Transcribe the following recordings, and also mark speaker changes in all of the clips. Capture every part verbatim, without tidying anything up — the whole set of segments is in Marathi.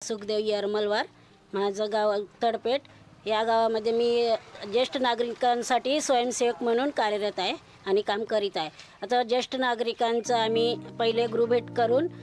Speaker 1: सुखदेव यरमलवार, माझं गाव तडपेट. या गावामध्ये मी ज्येष्ठ नागरिकांसाठी स्वयंसेवक म्हणून कार्यरत आहे आणि काम करीत आहे. आता ज्येष्ठ नागरिकांचं आम्ही पहिले गृहभेट करून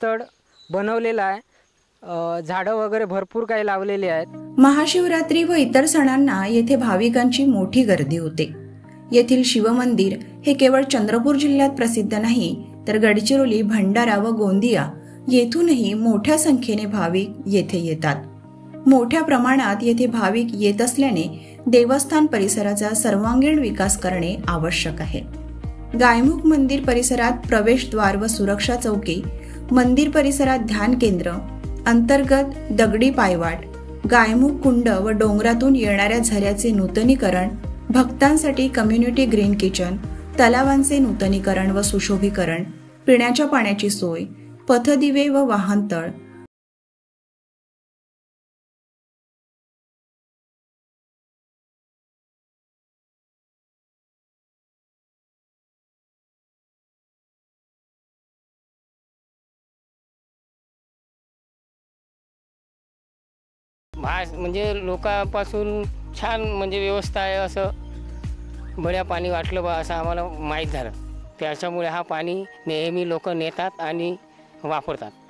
Speaker 2: स्थळ बनवलेलं आहे. अ, झाडं वगैरे भरपूर काही लावलेली आहेत.
Speaker 3: महाशिवरात्री व इतर सणांना येथे भाविकांची मोठी गर्दी होते. येथील शिवमंदिर हे केवळ चंद्रपूर जिल्ह्यात प्रसिद्ध नाही, तर गडचिरोली, भंडारा व गोंदिया येथूनही मोठ्या संख्येने भाविक येथे येतात. मोठ्या प्रमाणात येथे भाविक येत असल्याने देवस्थान परिसराचा सर्वांगीण विकास करणे आवश्यक आहे. गायमुख मंदिर परिसरात प्रवेशद्वार व सुरक्षा चौकी, मंदिर परिसरात ध्यान केंद्र, अंतर्गत दगडी पायवाट, गायमुख कुंड व डोंगरातून येणाऱ्या झऱ्याचे नूतनीकरण, भक्तांसाठी कम्युनिटी ग्रीन किचन, तलावांचे नूतनीकरण व सुशोभीकरण, पिण्याच्या पाण्याची सोय, पथदिवे व वाहनतळ,
Speaker 4: भास म्हणजे लोकांपासून छान म्हणजे व्यवस्था आहे असं बऱ्या पाणी वाटलं बा असं आम्हाला माहीत झालं. त्याच्यामुळे हा पाणी नेहमी लोक नेतात आणि वापरतात.